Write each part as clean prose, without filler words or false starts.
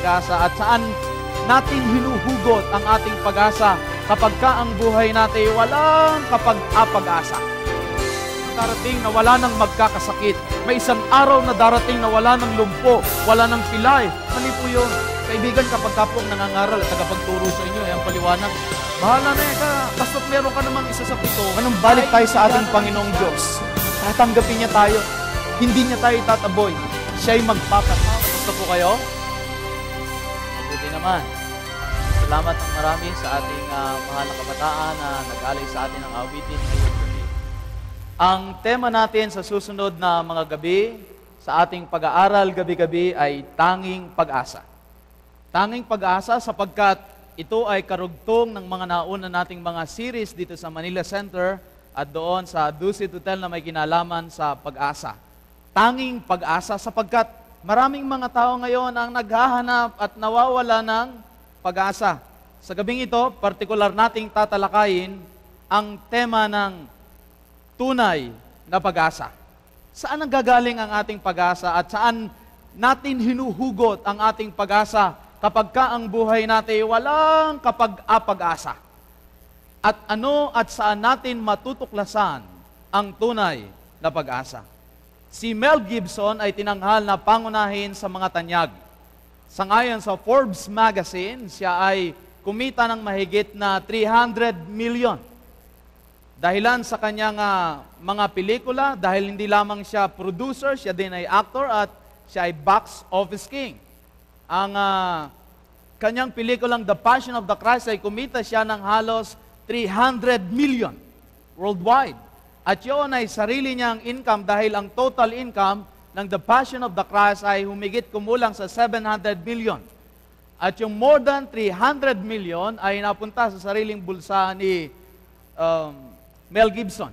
pag-asa at saan natin hinuhugot ang ating pag-asa kapag ka ang buhay natin walang kapag-apag-asa. Darating na wala nang magkakasakit. May isang araw na darating na wala nang lumpo, wala nang pilay. Mali po yun. Kaibigan, kapag ka po nangangaral at tagapagturo sa inyo, ang paliwanag, bahala na ka, basta't meron ka namang isa sa pito. Anong balik tayo sa ating Panginoong Diyos? Tatanggapin niya tayo. Hindi niya tayo itataboy. Siya'y magpapatawad. Gusto po kayo? Mabuti naman. Salamat ng marami sa ating mahal na kabataan na nag-alay sa atin ng awitin ngayong gabi. Ang tema natin sa susunod na mga gabi sa ating pag-aaral gabi-gabi ay tanging pag-asa. Tanging pag-asa sapagkat ito ay karugtong ng mga nauna nating mga series dito sa Manila Center at doon sa Dusit Hotel na may kinalaman sa pag-asa. Tanging pag-asa sapagkat maraming mga tao ngayon ang naghahanap at nawawala ng pag-asa. Sa gabing ito, partikular nating tatalakayin ang tema ng tunay na pag-asa. Saan ang gagaling ang ating pag-asa at saan natin hinuhugot ang ating pag-asa kapag ka ang buhay natin walang kapag-apag-asa? At ano at saan natin matutuklasan ang tunay na pag-asa? Si Mel Gibson ay tinanghal na pangunahin sa mga tanyag. Sangayon sa Forbes magazine, siya ay kumita ng mahigit na 300 million. Dahilan sa kanyang mga pelikula, dahil hindi lamang siya producer, siya din ay actor at siya ay box office king. Ang kanyang pelikulang The Passion of the Christ ay kumita siya ng halos 300 million worldwide. At yun ay sarili niyang income dahil ang total income ng The Passion of the Christ ay humigit kumulang sa 700 million. At yung more than 300 million ay napunta sa sariling bulsa ni Mel Gibson.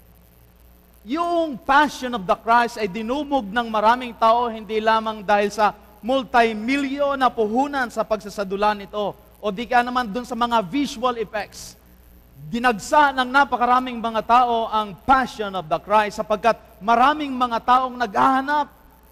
Yung Passion of the Christ ay dinumog ng maraming tao hindi lamang dahil sa multi-milyon na puhunan sa pagsasadulan nito o di kaya naman dun sa mga visual effects. Dinagsa ng napakaraming mga tao ang Passion of the Christ sapagkat maraming mga taong naghahanap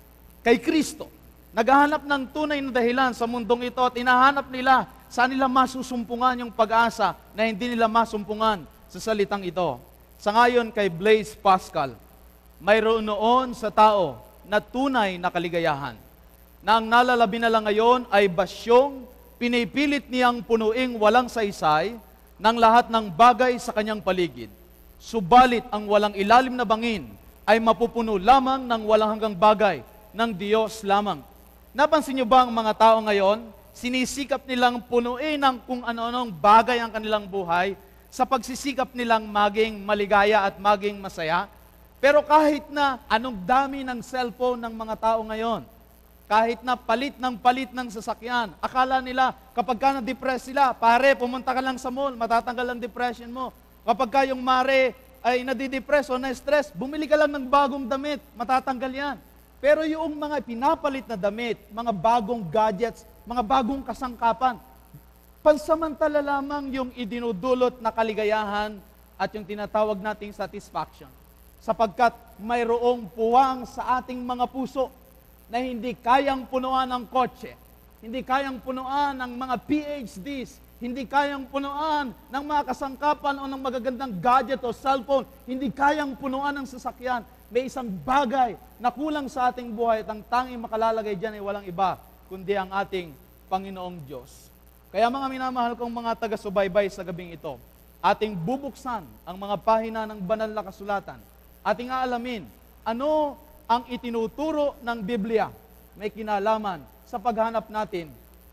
kay Kristo. Naghahanap ng tunay na dahilan sa mundong ito at hinahanap nila saan nila masusumpungan yung pag-asa na hindi nila masumpungan sa salitang ito. Sangayon kay Blaise Pascal, mayroon noon sa tao na tunay na kaligayahan, na ang nalalabi na lang ngayon ay basyong pinipilit niyang punuing walang saysay ng lahat ng bagay sa kanyang paligid. Subalit ang walang ilalim na bangin ay mapupuno lamang ng walang hanggang bagay ng Diyos lamang. Napansin niyo ba ang mga tao ngayon, sinisikap nilang punuin ng kung ano-anong bagay ang kanilang buhay sa pagsisikap nilang maging maligaya at maging masaya. Pero kahit na anong dami ng cellphone ng mga tao ngayon, kahit na palit ng sasakyan, akala nila kapag ka na-depress sila, pare, pumunta ka lang sa mall, matatanggal ang depression mo. Kapag ka yung mare ay nadidepress o na-stress, bumili ka lang ng bagong damit, matatanggal yan. Pero yung mga pinapalit na damit, mga bagong gadgets, mga bagong kasangkapan, pansamantala lamang yung idinudulot na kaligayahan at yung tinatawag nating satisfaction. Sapagkat mayroong puwang sa ating mga puso na hindi kayang punuan ng kotse, hindi kayang punuan ng mga PhDs, hindi kayang punuan ng mga kasangkapan o ng magagandang gadget o cellphone, hindi kayang punuan ng sasakyan. May isang bagay na kulang sa ating buhay at ang tanging makalalagay dyan ay walang iba, kundi ang ating Panginoong Diyos. Kaya mga minamahal kong mga taga-subaybay sa gabing ito, ating bubuksan ang mga pahina ng banal na kasulatan. Ating aalamin, ano ang itinuturo ng Biblia may kinalaman sa paghanap natin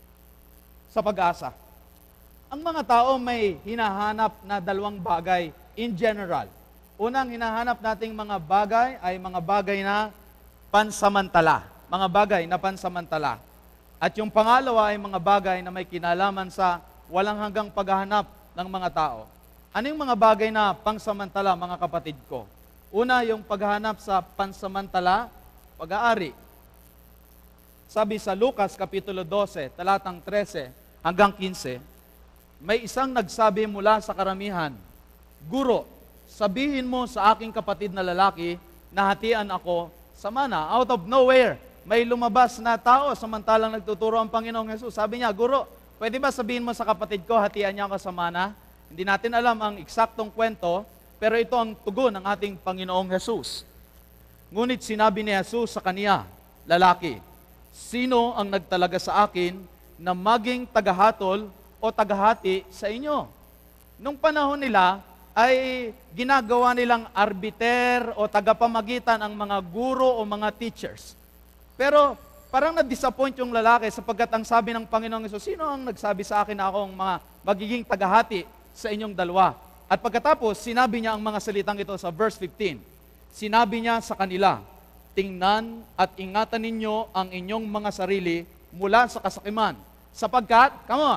sa pag-asa. Ang mga tao may hinahanap na dalawang bagay in general. Unang hinahanap nating mga bagay ay mga bagay na pansamantala. Mga bagay na pansamantala. At yung pangalawa ay mga bagay na may kinalaman sa walang hanggang paghahanap ng mga tao. Ano yung mga bagay na pangsamantala, mga kapatid ko? Una, yung paghahanap sa pansamantala, pag-aari. Sabi sa Lucas Kapitulo 12, talatang 13 hanggang 15, may isang nagsabi mula sa karamihan, Guro, sabihin mo sa aking kapatid na lalaki na hatian ako sa mana. Out of nowhere, may lumabas na tao samantalang nagtuturo ang Panginoong Hesus. Sabi niya, Guro, pwede ba sabihin mo sa kapatid ko, hatian niya ako sa mana? Hindi natin alam ang eksaktong kwento, pero ito ang tugon ng ating Panginoong Hesus. Ngunit sinabi ni Hesus sa kaniya, lalaki, sino ang nagtalaga sa akin na maging tagahatol o tagahati sa inyo? Nung panahon nila, ay ginagawa nilang arbiter o tagapamagitan ang mga guro o mga teachers. Pero parang na-disappoint yung lalaki sapagkat ang sabi ng Panginoong Hesus, sino ang nagsabi sa akin na ako ang mga magiging tagahati sa inyong dalawa? At pagkatapos, sinabi niya ang mga salitang ito sa verse 15. Sinabi niya sa kanila, tingnan at ingatan ninyo ang inyong mga sarili mula sa kasakiman. Sapagkat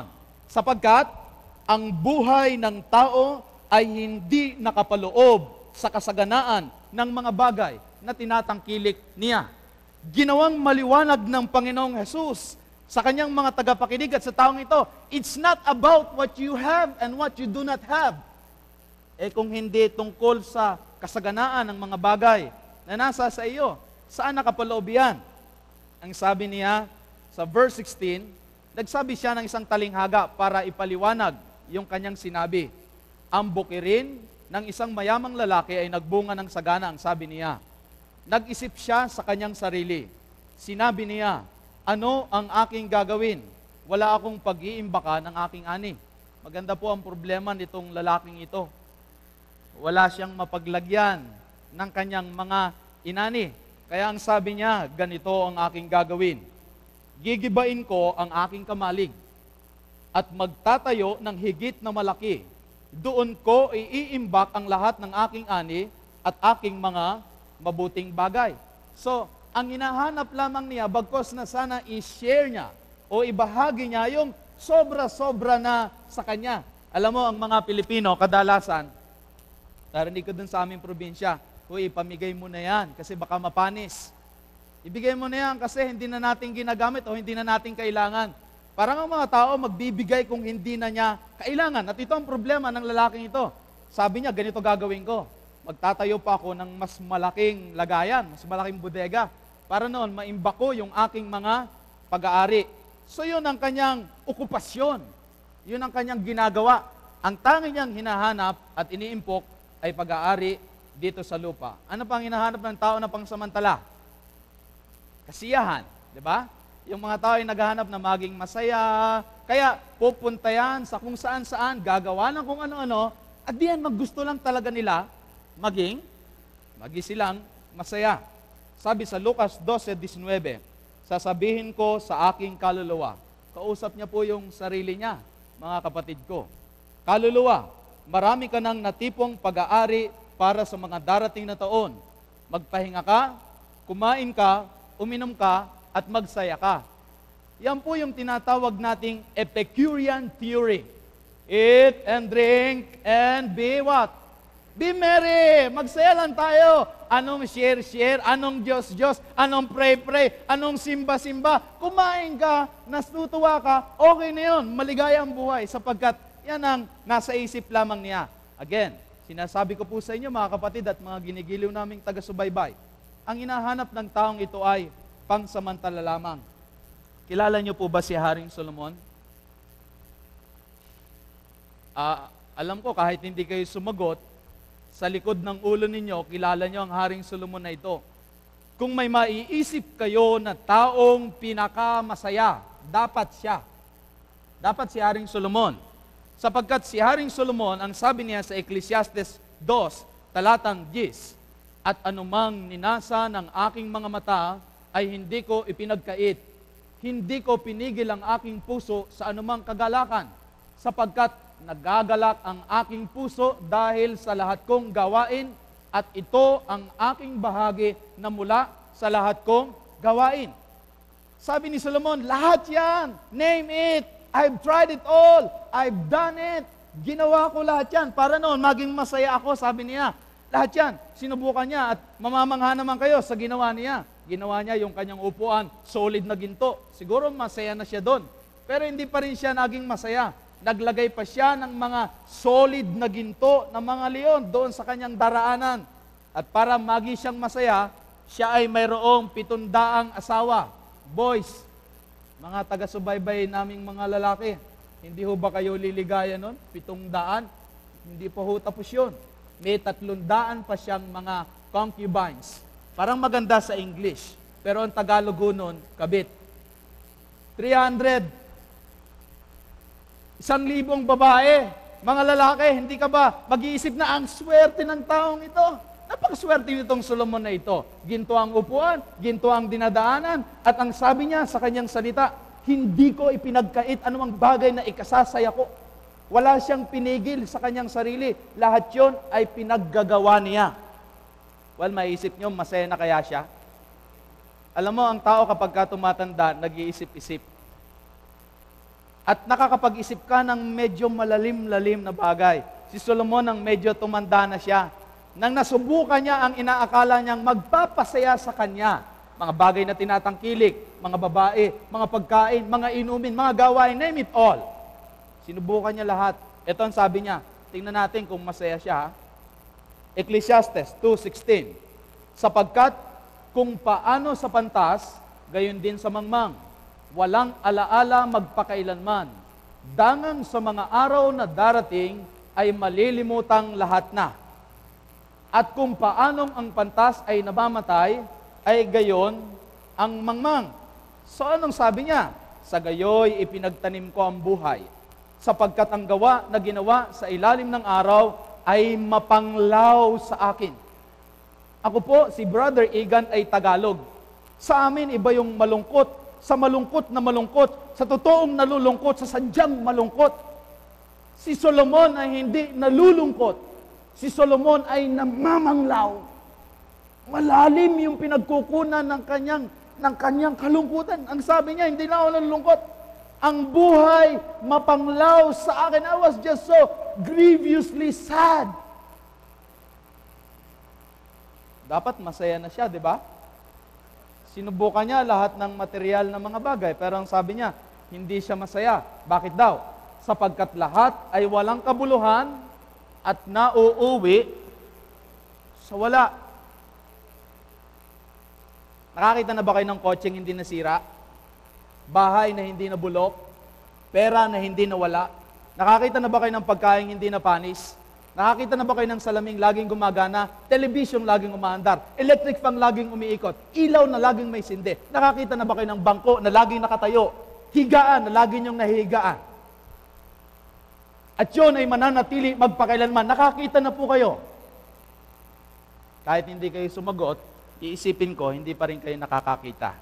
ang buhay ng tao ay hindi nakapaloob sa kasaganaan ng mga bagay na tinatangkilik niya. Ginawang maliwanag ng Panginoong Hesus sa kanyang mga tagapakinig at sa taong ito, it's not about what you have and what you do not have. Kung hindi tungkol sa kasaganaan ng mga bagay na nasa sa iyo, saan nakapaloob yan? Ang sabi niya sa verse 16, nagsabi siya ng isang talinghaga para ipaliwanag yung kanyang sinabi. Ang bukirin ng isang mayamang lalaki ay nagbunga ng sagana, ang sabi niya. Nag-isip siya sa kanyang sarili. Sinabi niya, ano ang aking gagawin? Wala akong pag-iimbaka ng aking ani. Maganda po ang problema nitong lalaking ito. Wala siyang mapaglagyan ng kanyang mga inani. Kaya ang sabi niya, ganito ang aking gagawin. Gigibain ko ang aking kamalig at magtatayo ng higit na malaki. Doon ko iiimbak ang lahat ng aking ani at aking mga mabuting bagay. So, ang hinahanap lamang niya, bagkos na sana i-share niya o ibahagi niya yung sobra-sobra na sa kanya. Alam mo, ang mga Pilipino, kadalasan, narinig ko dun sa aming probinsya, ipamigay mo na yan kasi baka mapanis. Ibigay mo na yan kasi hindi na natin ginagamit o hindi na natin kailangan. Parang ang mga tao magbibigay kung hindi na niya kailangan. At ito ang problema ng lalaking ito. Sabi niya, ganito gagawin ko. Magtatayo pa ako ng mas malaking lagayan, mas malaking bodega, para noon maimbak ko yung aking mga pag-aari. So yun ang kanyang okupasyon. Yun ang kanyang ginagawa. Ang tanging niyang hinahanap at iniimpok ay pag-aari dito sa lupa. Ano pang hinahanap ng tao na pangsamantala? Kasiyahan, di ba? Yung mga tao ay naghahanap na maging masaya, kaya pupunta yan sa kung saan-saan, gagawa ng kung ano-ano, at diyan maggusto lang talaga nila maging silang masaya. Sabi sa Lucas 12:19, sasabihin ko sa aking kaluluwa, kausap niya po yung sarili niya, mga kapatid ko. Kaluluwa, marami ka ng natipong pag-aari para sa mga darating na taon. Magpahinga ka, kumain ka, uminom ka, at magsaya ka. Yan po yung tinatawag nating Epicurean theory. Eat and drink and be what? Be merry! Magsaya lang tayo. Anong share, anong Diyos, anong pray, anong simba. Kumain ka, natutuwa ka, okay na yun. Maligaya ang buhay sapagkat yan ang nasa isip lamang niya. Again, sinasabi ko po sa inyo mga kapatid at mga ginigiliw naming taga-subaybay, ang hinahanap ng taong ito ay pangsamantala lamang. Kilala niyo po ba si Haring Solomon? Alam ko kahit hindi kayo sumagot, sa likod ng ulo ninyo, kilala niyo ang Haring Solomon na ito. Kung may maiisip kayo na taong pinakamasaya, dapat siya. Dapat si Haring Solomon. Sapagkat si Haring Solomon, ang sabi niya sa Ecclesiastes 2, talatang 10, at anumang ninasa ng aking mga mata ay hindi ko ipinagkait. Hindi ko pinigil ang aking puso sa anumang kagalakan, sapagkat nagagalak ang aking puso dahil sa lahat kong gawain at ito ang aking bahagi na mula sa lahat kong gawain. Sabi ni Solomon, lahat yan, name it, I've tried it all, I've done it, ginawa ko lahat yan, para noon maging masaya ako, sabi niya. Lahat yan, sinubukan niya at mamamangha naman kayo sa ginawa niya. Ginawa niya yung kanyang upuan, solid na ginto. Siguro masaya na siya doon. Pero hindi pa rin siya naging masaya. Naglagay pa siya ng mga solid na ginto, ng mga leon doon sa kanyang daraanan. At para maging siyang masaya, siya ay mayroong 700 asawa. Boys, mga taga-subaybay naming mga lalaki, hindi ho ba kayo liligaya nun? 700? Hindi pa ho tapos yun. May 300 pa siyang mga concubines. Parang maganda sa English, pero ang Tagalog ho nun, kabit. 300. 1,000 babae. Mga lalaki, hindi ka ba mag-iisip na ang swerte ng taong ito? Napakaswerte nitong Solomon na ito. Ginto ang upuan, ginto ang dinadaanan, at ang sabi niya sa kanyang salita, hindi ko ipinagkait anumang bagay na ikasasaya ko. Wala siyang pinigil sa kanyang sarili. Lahat yon ay pinaggagawa niya. Well, maisip niyo, masaya na kaya siya? Alam mo, ang tao kapag tumatanda, nag-iisip-isip. At nakakapag-isip ka ng medyo malalim-lalim na bagay. Si Solomon ang medyo tumanda na siya. Nang nasubukan niya ang inaakala niyang magpapasaya sa kanya, mga bagay na tinatangkilik, mga babae, mga pagkain, mga inumin, mga gawain, name it all. Sinubukan niya lahat. Ito ang sabi niya. Tingnan natin kung masaya siya. Ecclesiastes 2:16. Sapagkat kung paano sa pantas, gayon din sa mangmang. Walang alaala magpakailanman. Dangang sa mga araw na darating ay malilimutang lahat na. At kung paanong ang pantas ay namamatay, ay gayon ang mangmang. So anong sabi niya? Sa gayoy ipinagtanim ko ang buhay, sapagkat ang gawa na ginawa sa ilalim ng araw ay mapanglaw sa akin. Ako po, si Brother Egan ay Tagalog. Sa amin, iba yung malungkot. Sa malungkot na malungkot, sa totoong nalulungkot, sa sadyang malungkot. Si Solomon ay hindi nalulungkot. Si Solomon ay namamanglaw. Malalim yung pinagkukunan ng kanyang kalungkutan. Ang sabi niya, hindi na ako nalulungkot. Ang buhay mapanglaw sa akin. I was just so grievously sad. Dapat masaya na siya, di ba? Sinubukan niya lahat ng material na mga bagay, pero ang sabi niya, hindi siya masaya. Bakit daw? Sapagkat lahat ay walang kabuluhan at nauuwi sa wala. Nakakita na ba kayo ng kotseng hindi nasira? Bahay na hindi nabulok? Pera na hindi nawala? Nakakita na ba kayo ng pagkain hindi napanis? Nakakita na ba kayo ng salaming laging gumagana? Television laging umaandar? Electric fan laging umiikot? Ilaw na laging may sindi? Nakakita na ba kayo ng bangko na laging nakatayo? Higaan na laging yung nahihigaan? At yun ay mananatili magpakailanman. Nakakita na po kayo. Kahit hindi kayo sumagot, iisipin ko, hindi pa rin kayo nakakakita.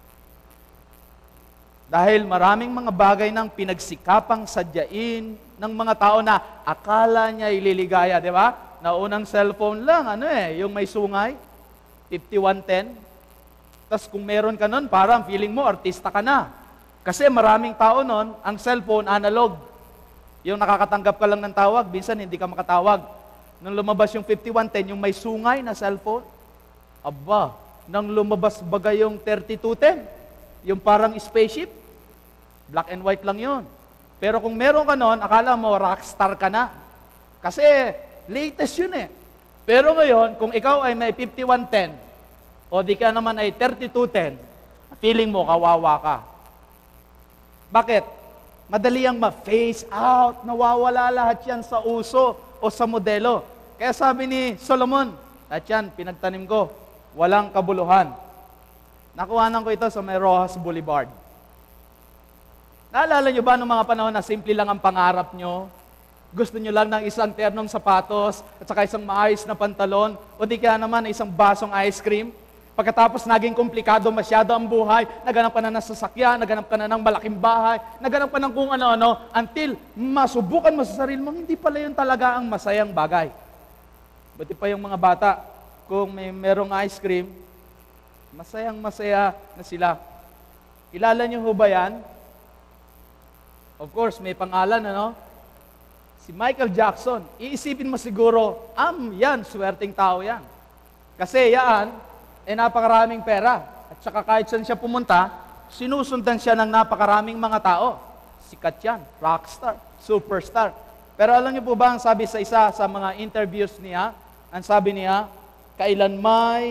Dahil maraming mga bagay ng pinagsikapang sadyain ng mga tao na akala niya ililigaya, di ba? Naunang cellphone lang, yung may sungay, 5110. Tapos kung meron ka nun, parang feeling mo, artista ka na. Kasi maraming tao nun, ang cellphone, analog. Yung nakakatanggap ka lang ng tawag, minsan hindi ka makatawag. Nung lumabas yung 5110, yung may sungay na cellphone, aba, nang lumabas bagay yung 3210, yung parang spaceship, black and white lang yun. Pero kung meron ka nun, akala mo rockstar ka na. Kasi latest yun eh. Pero ngayon, kung ikaw ay may 5110, o di ka naman ay 3210, feeling mo kawawa ka. Bakit? Madali ang ma-phase out, nawawala lahat yan sa uso o sa modelo. Kaya sabi ni Solomon, at yan, pinagtanim ko, walang kabuluhan. Nakuhanan ko ito sa may Rojas Boulevard. Naalala nyo ba noong mga panahon na simple lang ang pangarap nyo? Gusto nyo lang ng isang ternong sapatos at saka isang maayos na pantalon o di kaya naman isang basong ice cream? Pagkatapos naging komplikado masyado ang buhay, naganap ka na ng sasakyan, naganap ka na ng malaking bahay, naganap ka ng kung ano-ano, until masubukan mo sa sarili mo, hindi pala yun talaga ang masayang bagay. Buti pa yung mga bata, kung may merong ice cream, masayang-masaya na sila. Kilala nyo ho ba yan? Of course, may pangalan, Si Michael Jackson. Iisipin mo siguro, yan, swerteng tao yan. Kasi yan, napakaraming pera. At saka kahit saan siya pumunta, sinusundan siya ng napakaraming mga tao. Sikat yan, rockstar, superstar. Pero alam niyo po ba, ang sabi sa isa sa mga interviews niya, ang sabi niya, kailan may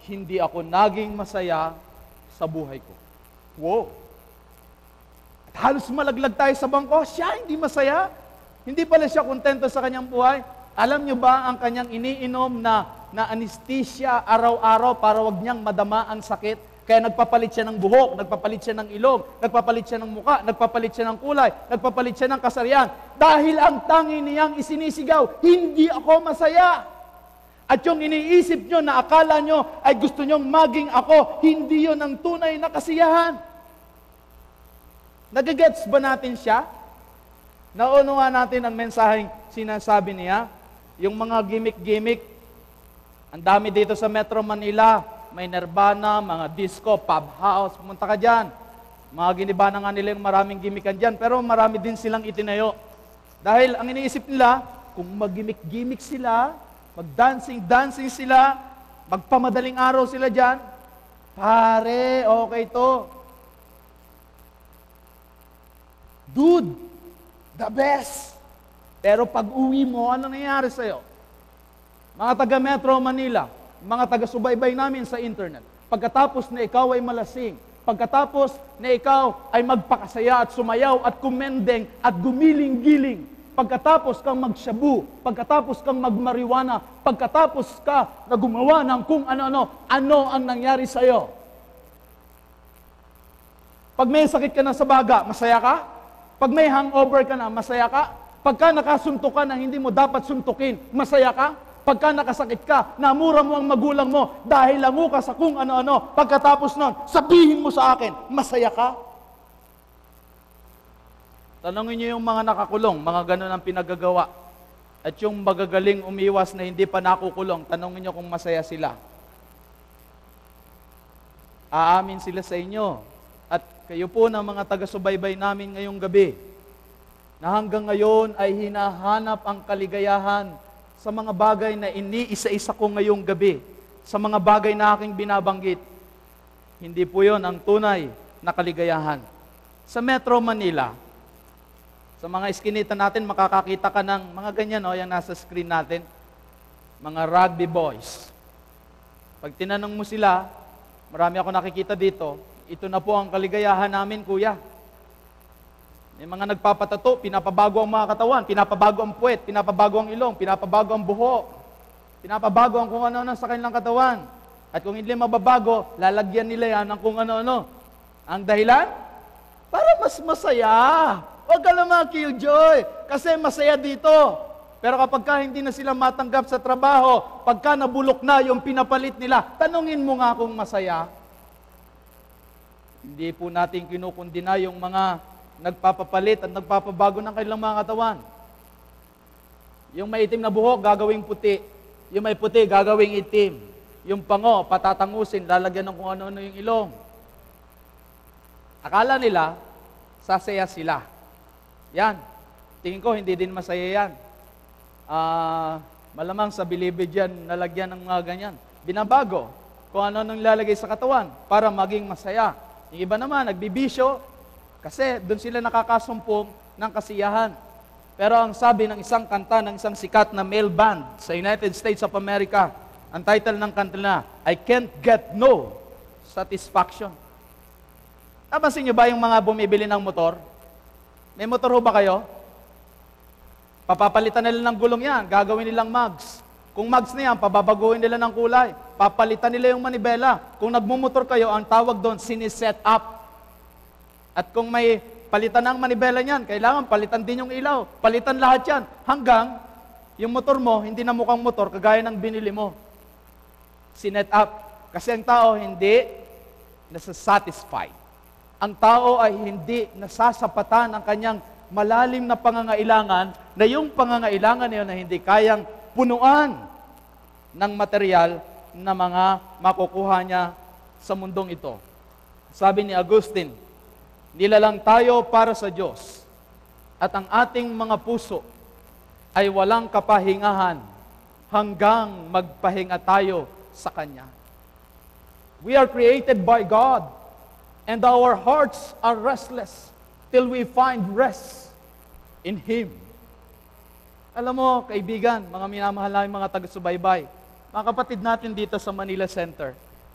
hindi ako naging masaya sa buhay ko. Wow! At halos malaglag tayo sa bangko, siya hindi masaya. Hindi pala siya kontento sa kanyang buhay. Alam niyo ba ang kanyang iniinom na anesthesia araw-araw para wag niyang madama ang sakit? Kaya nagpapalit siya ng buhok, nagpapalit siya ng ilong, nagpapalit siya ng muka, nagpapalit siya ng kulay, nagpapalit siya ng kasarian. Dahil ang tangi niyang isinisigaw, hindi ako masaya. At yung iniisip nyo na akala nyo ay gusto nyong maging ako, hindi yon ang tunay na kasiyahan. Nagagets ba natin siya? Naunawa natin ang mensaheng sinasabi niya. Yung mga gimmick-gimmick, ang dami dito sa Metro Manila, may Nirvana, mga disco, pub house, pumunta ka dyan. Mga giniba na nga nila yung maraming gimmickan dyan, pero marami din silang itinayo. Dahil ang iniisip nila, kung mag-gimmick-gimmick sila, mag-dancing sila, magpamadaling araw sila dyan, pare, okay to. Dude, the best. Pero pag uwi mo, ano nangyayari sa'yo? Mga taga Metro Manila, mga taga-subaybay namin sa internet, pagkatapos na ikaw ay malasing, pagkatapos na ikaw ay magpakasaya at sumayaw at kumendeng at gumiling-giling, pagkatapos kang magshabu, pagkatapos kang magmariwana, pagkatapos ka na gumawa ng kung ano-ano, ano ang nangyari sa'yo? Pag may sakit ka na sa baga, masaya ka? Pag may hangover ka na, masaya ka? Pagka nakasuntok ka na hindi mo dapat suntukin, masaya ka? Pagka nakasakit ka, namura mo ang magulang mo dahil lango ka sa kung ano-ano, pagkatapos nun, sabihin mo sa akin, masaya ka? Tanungin niyo yung mga nakakulong, mga ganun ang pinagagawa. At yung magagaling umiwas na hindi pa nakukulong, tanungin niyo kung masaya sila. Aamin sila sa inyo. At kayo po ng mga taga-subaybay namin ngayong gabi, na hanggang ngayon ay hinahanap ang kaligayahan sa mga bagay na iniisa-isa ko ngayong gabi, sa mga bagay na aking binabanggit. Hindi po yon ang tunay na kaligayahan. Sa Metro Manila, sa mga iskinita natin, makakakita ka ng mga ganyan, yung nasa screen natin, mga rugby boys. Pag tinanong mo sila, marami ako nakikita dito, ito na po ang kaligayahan namin, kuya. May mga nagpapatato, pinapabago ang mga katawan, pinapabago ang puwet, pinapabago ang ilong, pinapabago ang buhok, pinapabago ang kung ano-ano sa kanilang katawan. At kung hindi mababago, lalagyan nila yan ng kung ano-ano. Ang dahilan? Para mas masaya. Huwag ka naman killjoy, kasi masaya dito. Pero kapag ka hindi na sila matanggap sa trabaho, pagka nabulok na yung pinapalit nila, tanungin mo nga kung masaya. Hindi po natin kinukundina yung mga nagpapapalit at nagpapabago ng kanilang mga katawan. Yung may itim na buhok, gagawing puti. Yung may puti, gagawing itim. Yung pango, patatangusin, lalagyan ng kung ano-ano yung ilong. Akala nila, sasaya sila. Yan. Tingin ko, hindi din masaya yan. Malamang sa bilibid yan, nalagyan ng mga ganyan. Binabago kung ano nang lalagay sa katawan para maging masaya. Yung iba naman, nagbibisyo, kasi doon sila nakakasumpong ng kasiyahan. Pero ang sabi ng isang kanta ng isang sikat na male band sa United States of America, ang title ng kanta na, I Can't Get No Satisfaction. Napansin niyo ba yung mga bumibili ng motor? May motor ho ba kayo? Papapalitan nila ng gulong yan, gagawin nilang mags. Kung mags na yan, pababaguhin nila ng kulay. Papalitan nila yung manibela. Kung nagmumotor kayo, ang tawag doon, siniset up. At kung may palitan ng manibela niyan, kailangan palitan din yung ilaw. Palitan lahat yan. Hanggang yung motor mo, hindi na mukhang motor, kagaya ng binili mo. Sinet up. Kasi ang tao hindi nasasatisfied. Ang tao ay hindi nasasapatan ang kanyang malalim na pangangailangan, na yung pangangailangan niyo na hindi kayang punuan ng material na mga makukuha niya sa mundong ito. Sabi ni Agustin, nilalang tayo para sa Diyos at ang ating mga puso ay walang kapahingahan hanggang magpahinga tayo sa Kanya. We are created by God and our hearts are restless till we find rest in Him. Alam mo, kaibigan, mga minamahal namin mga taga-subaybay, mga kapatid natin dito sa Manila Center,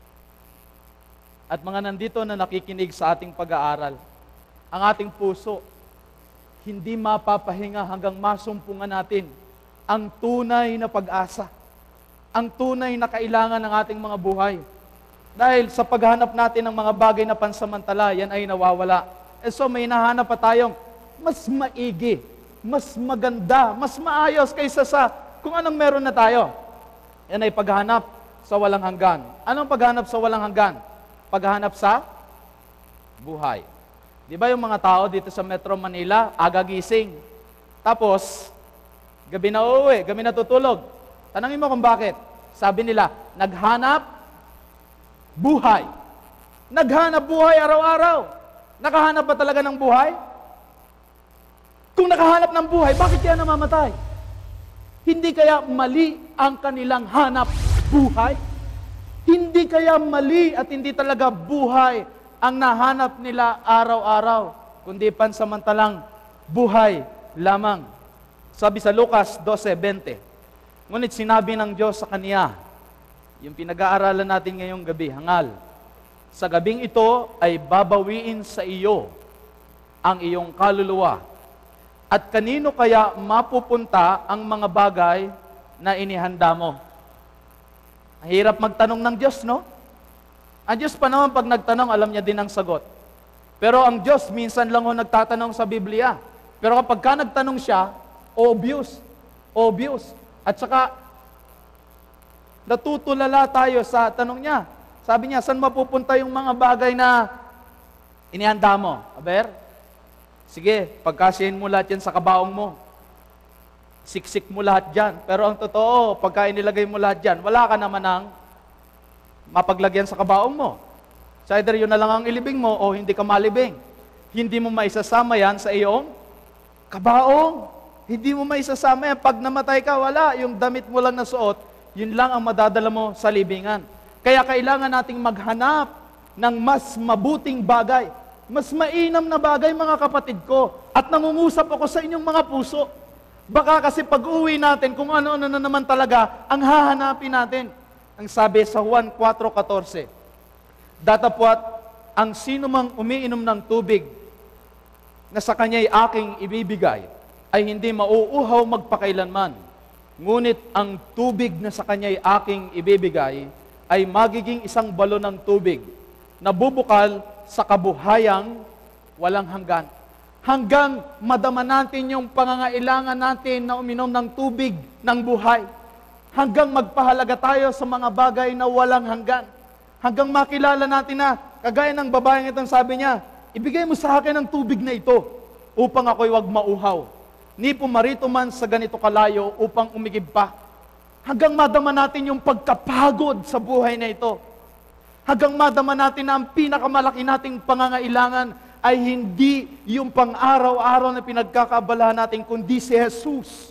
at mga nandito na nakikinig sa ating pag-aaral, ang ating puso, hindi mapapahinga hanggang masumpungan natin ang tunay na pag-asa, ang tunay na kailangan ng ating mga buhay. Dahil sa paghanap natin ng mga bagay na pansamantala, yan ay nawawala. So may nahanap pa tayong mas maigi, mas maganda, mas maayos kaysa sa kung anong meron na tayo. Yan ay paghanap sa walang hanggan. Anong paghanap sa walang hanggan? Paghanap sa buhay. Di ba yung mga tao dito sa Metro Manila, aga gising, tapos gabi na uuwi, gabi na tutulog. Tanangin mo kung bakit. Sabi nila, naghanap buhay. Naghanap buhay araw-araw. Nakahanap ba talaga ng buhay? Kung nakahanap ng buhay, bakit kaya namamatay? Hindi kaya mali ang kanilang hanap buhay? Hindi kaya mali at hindi talaga buhay ang nahanap nila araw-araw, kundi pansamantalang buhay lamang. Sabi sa Lucas 12:20, ngunit sinabi ng Diyos sa kaniya, yung pinag-aaralan natin ngayong gabi, hangal, sa gabing ito ay babawiin sa iyo ang iyong kaluluwa. At kanino kaya mapupunta ang mga bagay na inihanda mo? Mahirap magtanong ng Diyos, no? Ang Diyos pa naman pag nagtanong, alam niya din ang sagot. Pero ang Diyos, minsan lang ho nagtatanong sa Biblia. Pero kapag ka nagtanong siya, obvious. Obvious. At saka, natutulala tayo sa tanong niya. Sabi niya, saan mapupunta yung mga bagay na inihanda mo? Aber, sige, pagkasihin mo lahat yan sa kabaong mo. Siksik mo lahat dyan. Pero ang totoo, pagka inilagay mo lahat dyan, wala ka naman ng mapaglagyan sa kabaong mo. So either yun na lang ang ilibing mo o hindi ka malibing. Hindi mo maisasama yan sa iyong kabaong. Hindi mo maisasama yan. Pag namatay ka, wala. Yung damit mo lang na suot, yun lang ang madadala mo sa libingan. Kaya kailangan nating maghanap ng mas mabuting bagay. Mas mainam na bagay, mga kapatid ko. At nangungusap ako sa inyong mga puso. Baka kasi pag-uwi natin, kung ano-ano na naman talaga ang hahanapin natin. Ang sabi sa Juan 4:14, datapwat ang sino mang umiinom ng tubig na sa kanya'y aking ibibigay ay hindi mauuhaw magpakailanman. Ngunit ang tubig na sa kanya'y aking ibibigay ay magiging isang balon ng tubig na bubukal sa kabuhayang walang hanggan. Hanggang madama natin yung pangangailangan natin na uminom ng tubig ng buhay. Hanggang magpahalaga tayo sa mga bagay na walang hanggan. Hanggang makilala natin na, kagaya ng babaeng itong sabi niya, ibigay mo sa akin ang tubig na ito upang ako'y wag mauhaw. Ni pumarito man sa ganito kalayo upang umigib pa. Hanggang madama natin yung pagkapagod sa buhay na ito. Hanggang madama natin na ang pinakamalaki nating pangangailangan ay hindi yung pang-araw-araw na pinagkakaabalahan natin, kundi si Jesus.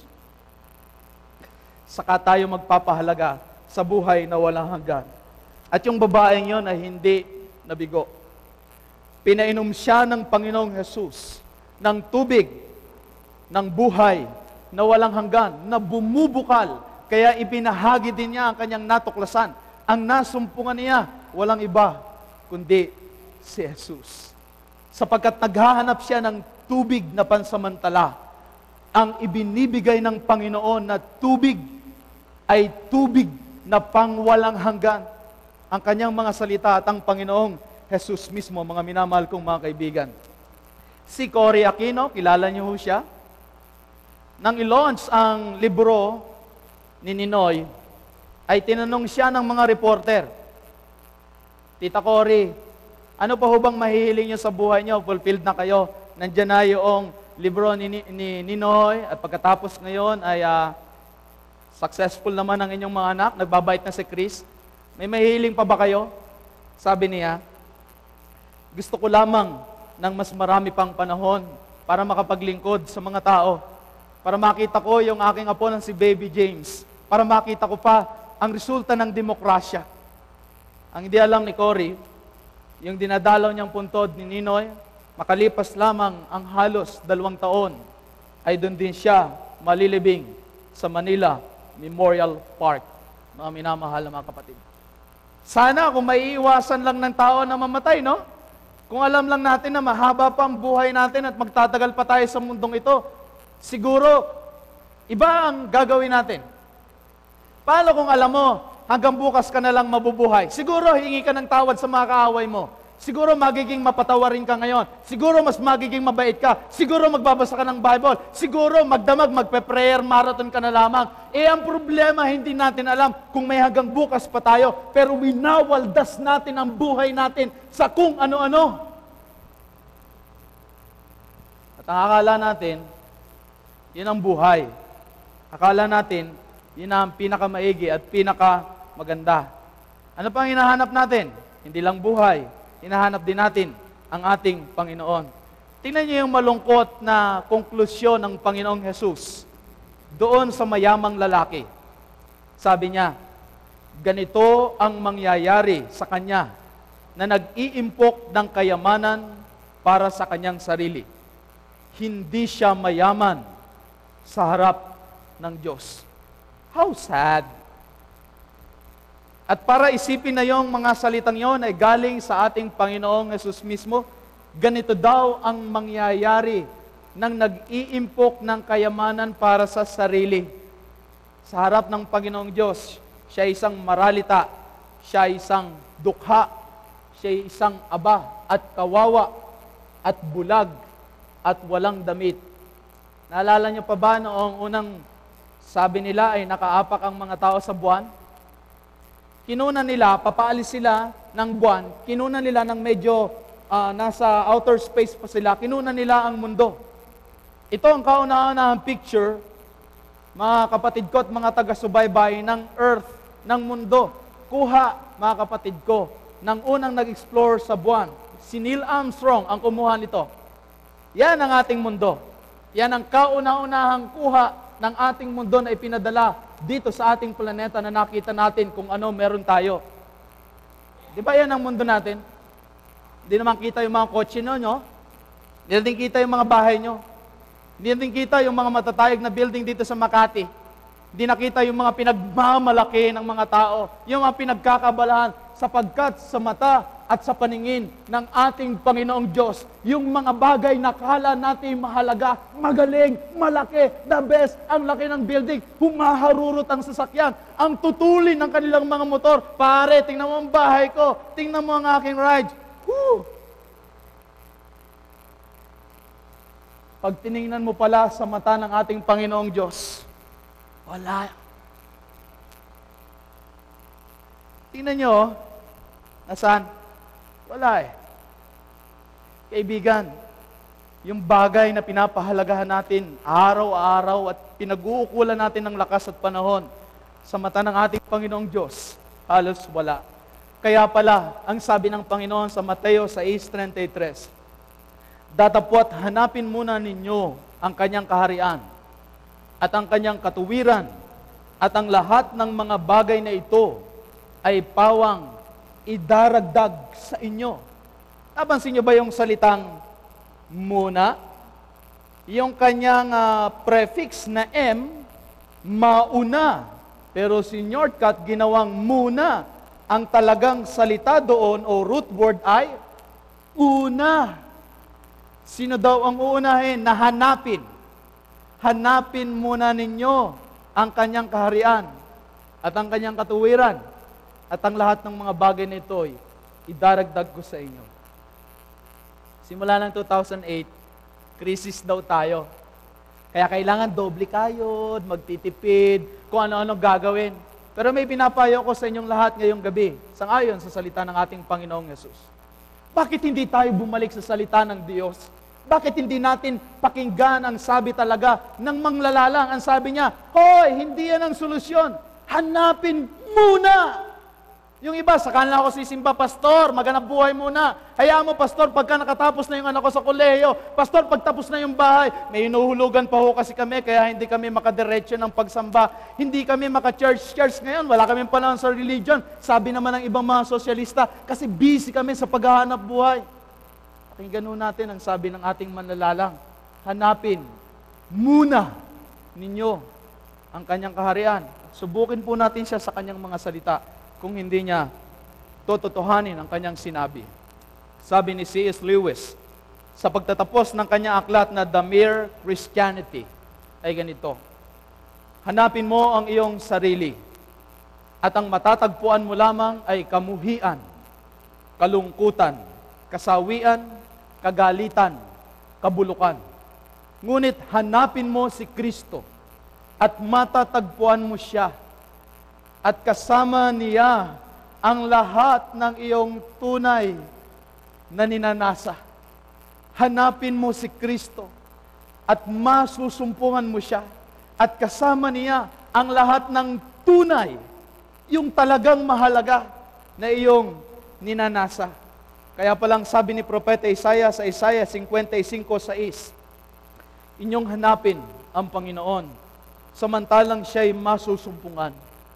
Saka tayo magpapahalaga sa buhay na walang hanggan. At yung babaeng yon ay hindi nabigo. Pinainom siya ng Panginoong Jesus ng tubig, ng buhay na walang hanggan, na bumubukal. Kaya ibinahagi din niya ang kanyang natuklasan. Ang nasumpungan niya, walang iba, kundi si Jesus. Sapagkat naghahanap siya ng tubig na pansamantala. Ang ibinibigay ng Panginoon na tubig ay tubig na pangwalang hanggan. Ang kanyang mga salita at ang Panginoong Jesus mismo, mga minamahal kong mga kaibigan. Si Cory Aquino, kilala niyo ho siya? Nang i-launch ang libro ni Ninoy, ay tinanong siya ng mga reporter, Tita Cory, ano pa ho bang mahihiling niyo sa buhay niyo? Fulfilled na kayo. Nandiyan na yung libro ni Ninoy at pagkatapos ngayon ay successful naman ang inyong mga anak, nagbabait na si Chris. May mahihiling pa ba kayo? Sabi niya, gusto ko lamang ng mas marami pang panahon para makapaglingkod sa mga tao, para makita ko yung aking apo ng si Baby James, para makita ko pa ang resulta ng demokrasya. Ang hindi alam ni Cory, yung dinadalaw niyang puntod ni Ninoy, makalipas lamang ang halos 2 taon, ay doon din siya malilibing sa Manila Memorial Park. Mga minamahal na mga kapatid. Sana kung maiiwasan lang ng tao na mamatay, no? Kung alam lang natin na mahaba pa ang buhay natin at magtatagal pa tayo sa mundong ito, siguro, iba ang gagawin natin. Paano kung alam mo, hanggang bukas ka na lang mabubuhay? Siguro, hingi ka ng tawad sa mga kaaway mo. Siguro, magiging mapatawarin ka ngayon. Siguro, mas magiging mabait ka. Siguro, magbabasa ka ng Bible. Siguro, magdamag, magpe-prayer marathon ka na lamang. Ang problema, hindi natin alam kung may hanggang bukas pa tayo. Pero winawaldas natin ang buhay natin sa kung ano-ano. At ang akala natin, yun ang buhay. Akala natin, yun ang pinakamaigi at pinakamaganda. Ano pang hinahanap natin? Hindi lang buhay. Hinahanap din natin ang ating Panginoon. Tingnan niyo yung malungkot na konklusyon ng Panginoong Jesus doon sa mayamang lalaki. Sabi niya, ganito ang mangyayari sa kanya na nag-iimpok ng kayamanan para sa kanyang sarili. Hindi siya mayaman sa harap ng Diyos. How sad! At para isipin na yung mga salitang yon ay galing sa ating Panginoong Jesus mismo, ganito daw ang mangyayari nang nag-iimpok ng kayamanan para sa sarili. Sa harap ng Panginoong Diyos, siya isang maralita, siya isang dukha, siya isang aba at kawawa at bulag at walang damit. Naalala niyo pa ba noong unang sabi nila ay nakaapak ang mga tao sa buwan? Kinuna nila, papaalis sila ng buwan, kinuna nila ng medyo nasa outer space pa sila, kinuna nila ang mundo. Ito ang kauna-unahang picture, mga kapatid ko at mga taga-subaybay ng earth, ng mundo. Kuha, mga kapatid ko, ng unang nag-explore sa buwan. Si Neil Armstrong ang kumuha nito. Yan ang ating mundo. Yan ang kauna-unahang kuha ng ating mundo na ipinadala dito sa ating planeta na nakita natin kung ano meron tayo. Di ba yan ang mundo natin? Hindi naman kita yung mga kotse nyo. Hindi natin kita yung mga bahay nyo. Hindi natin kita yung mga matatayag na building dito sa Makati. Hindi nakita yung mga pinagmamalaki ng mga tao, yung mga pinagkakabalahan, sapagkat sa mata at sa paningin ng ating Panginoong Diyos, yung mga bagay na kala natin mahalaga, magaling, malaki, the best, ang laki ng building, humaharurot ang sasakyan, ang tutulin ng kanilang mga motor. Pare, tingnan mo ang bahay ko, tingnan mo ang aking ride. Woo! Pag tiningnan mo pala sa mata ng ating Panginoong Diyos, wala. Tingnan nyo, nasaan? Wala eh. Kaibigan, yung bagay na pinapahalagahan natin araw-araw at pinag-uukulan natin ng lakas at panahon sa mata ng ating Panginoong Diyos, halos wala. Kaya pala, ang sabi ng Panginoon sa Mateo 6:33, datapwat hanapin muna ninyo ang kanyang kaharian at ang kanyang katuwiran at ang lahat ng mga bagay na ito ay pawang idaragdag sa inyo. Napansin niyo ba yung salitang muna? Yung kanyang prefix na M, mauna. Pero si Northcutt ginawang muna. Ang talagang salita doon o root word ay una. Sino daw ang uunahin? Nahanapin. Hanapin muna ninyo ang kanyang kaharian at ang kanyang katuwiran at ang lahat ng mga bagay na ito ay idaragdag ko sa inyo. Simula ng 2008, crisis daw tayo. Kaya kailangan doble kayod, magtitipid, kung ano-ano gagawin. Pero may pinapayo ko sa inyong lahat ngayong gabi, sangayon sa salita ng ating Panginoong Yesus. Bakit hindi tayo bumalik sa salita ng Diyos? Bakit hindi natin pakinggan ang sabi talaga ng manglalalang? Ang sabi niya, hoy, hindi yan ang solusyon. Hanapin muna. Yung iba, sa kanila ako sisimba, pastor, maghanap buhay muna. Hayaan mo, pastor, pagka nakatapos na yung anak ko sa kolehiyo, pastor, pagtapos na yung bahay, may inuhulugan pa ho kasi kami, kaya hindi kami makadiretso ng pagsamba. Hindi kami maka-church ngayon, wala kami panahon sa religion. Sabi naman ng ibang mga sosyalista, kasi busy kami sa paghahanap buhay. Pakinggan natin ang sabi ng ating manlalalang, hanapin muna ninyo ang kanyang kaharian. Subukin po natin siya sa kanyang mga salita. Kung hindi niya tototohanin ang kanyang sinabi. Sabi ni C.S. Lewis, sa pagtatapos ng kanyang aklat na The Mere Christianity, ay ganito: hanapin mo ang iyong sarili, at ang matatagpuan mo lamang ay kamuhian, kalungkutan, kasawian, kagalitan, kabulukan. Ngunit hanapin mo si Kristo, at matatagpuan mo siya, at kasama niya ang lahat ng iyong tunay na ninanasa. Hanapin mo si Kristo, at masusumpungan mo siya, at kasama niya ang lahat ng tunay, yung talagang mahalaga na iyong ninanasa. Kaya palang sabi ni Propeta Isaiah sa Isaiah 55:6, inyong hanapin ang Panginoon, samantalang siya'y masusumpungan.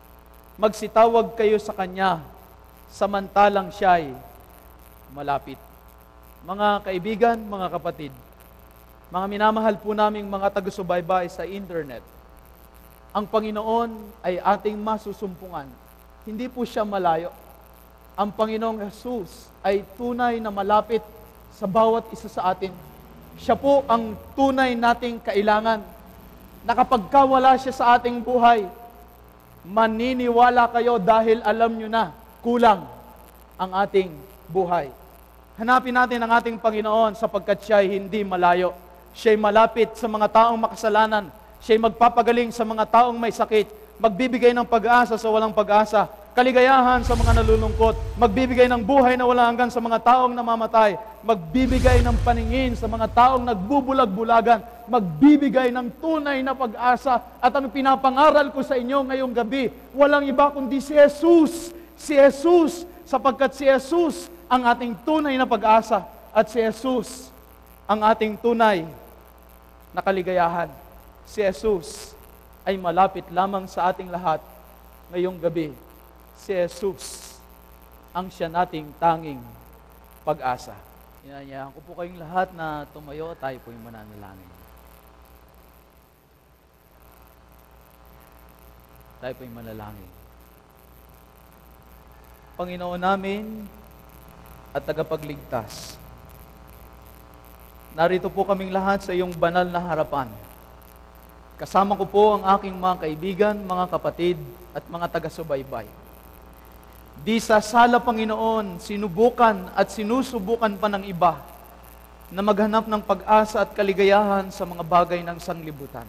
Magsitawag kayo sa Kanya, samantalang siya'y malapit. Mga kaibigan, mga kapatid, mga minamahal po naming mga taga-subaybay sa internet, ang Panginoon ay ating masusumpungan. Hindi po siya malayo. Ang Panginoong Jesus ay tunay na malapit sa bawat isa sa atin. Siya po ang tunay nating kailangan. Na kapag wala siya sa ating buhay, maniniwala kayo dahil alam nyo na kulang ang ating buhay. Hanapin natin ang ating Panginoon sapagkat siya ay hindi malayo. Siya ay malapit sa mga taong makasalanan. Siya ay magpapagaling sa mga taong may sakit. Magbibigay ng pag-asa sa walang pag-asa. Kaligayahan sa mga nalulungkot. Magbibigay ng buhay na walang hanggan sa mga taong namamatay. Magbibigay ng paningin sa mga taong nagbubulag-bulagan. Magbibigay ng tunay na pag-asa. At ang pinapangaral ko sa inyo ngayong gabi, walang iba kundi si Jesus. Si Jesus, sapagkat si Jesus ang ating tunay na pag-asa. At si Jesus ang ating tunay na kaligayahan. Si Jesus ay malapit lamang sa ating lahat ngayong gabi. Si Jesus ang siya nating tanging pag-asa. Inanyayahan ko po kayong lahat na tumayo, tayo po yung mananalangin. Tayo po yung manalangin. Panginoon namin at tagapagligtas, narito po kaming lahat sa iyong banal na harapan. Kasama ko po ang aking mga kaibigan, mga kapatid, at mga taga-subaybay. Di sa sala, Panginoon, sinubukan at sinusubukan pa ng iba na maghanap ng pag-asa at kaligayahan sa mga bagay ng sanglibutan.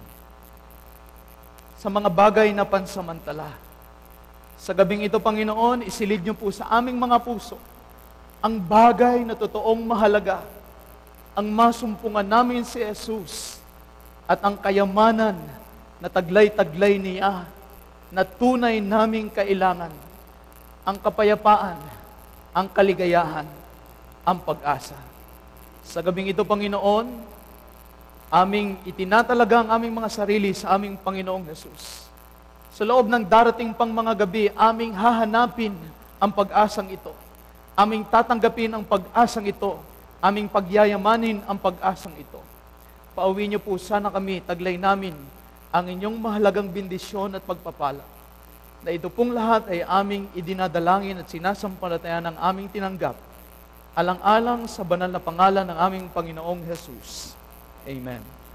Sa mga bagay na pansamantala. Sa gabing ito, Panginoon, isilid niyo po sa aming mga puso ang bagay na totoong mahalaga, ang masumpungan namin si Jesus at ang kayamanan na taglay-taglay niya na tunay naming kailangan. Ang kapayapaan, ang kaligayahan, ang pag-asa. Sa gabing ito, Panginoon, aming itinatalaga ang aming mga sarili sa aming Panginoong Jesus. Sa loob ng darating pang mga gabi, aming hahanapin ang pag-asang ito. Aming tatanggapin ang pag-asang ito. Aming pagyayamanin ang pag-asang ito. Pauwi niyo po sana kami, taglay namin ang inyong mahalagang bendisyon at pagpapala. Na ito pong lahat ay aming idinadalangin at sinasampalatayan ng aming tinanggap, alang-alang sa banal na pangalan ng aming Panginoong Jesus. Amen.